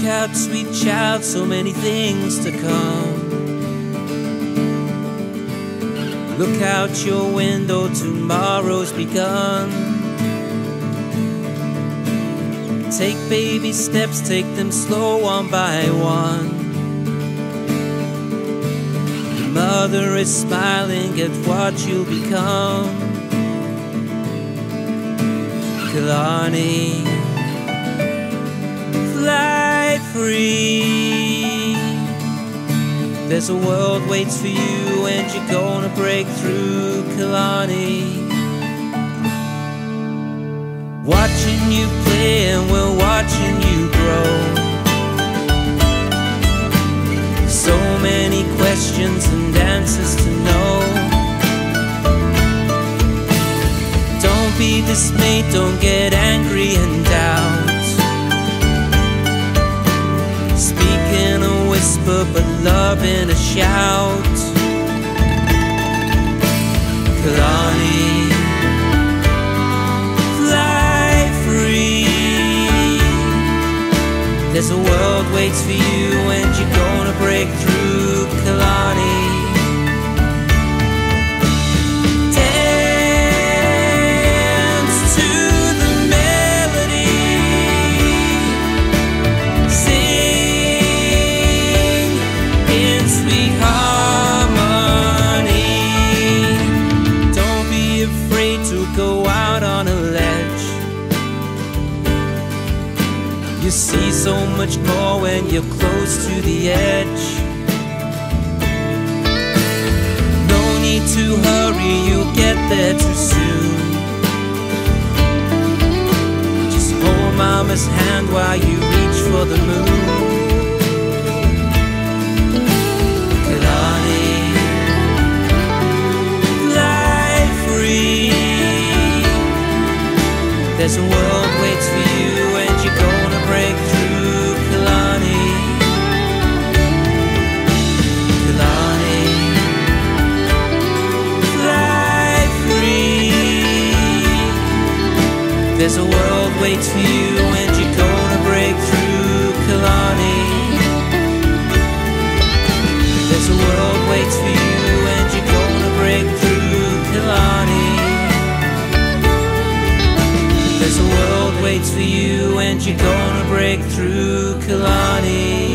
out, sweet child, so many things to come. Look out your window, tomorrow's begun. Take baby steps, take them slow, one by one. Your mother is smiling at what you'll become. Killarney, fly free. There's a world waits for you and you're gonna break through. Killarney, watching you play and we're watching you grow. So many questions and answers to know. Don't be dismayed, don't get angry and doubt. Speak in a whisper but love in a shout. Killarney, there's a world waits for you and you're gonna break through. Killarney, dance to the melody, sing in sweet harmony. Don't be afraid to go out on a ledge. You see so much more when you're close to the edge. No need to hurry, you'll get there too soon. Just hold mama's hand while you reach for the moon. Killarney, fly free. There's a world waits for you and you're gonna break through. Killarney, Killarney, fly free. There's a world waits for you and you're gonna break through. Killarney, there's a world waits for you and you're gonna break through. Killarney, there's a world waits for you and you're gonna break through. Killarney.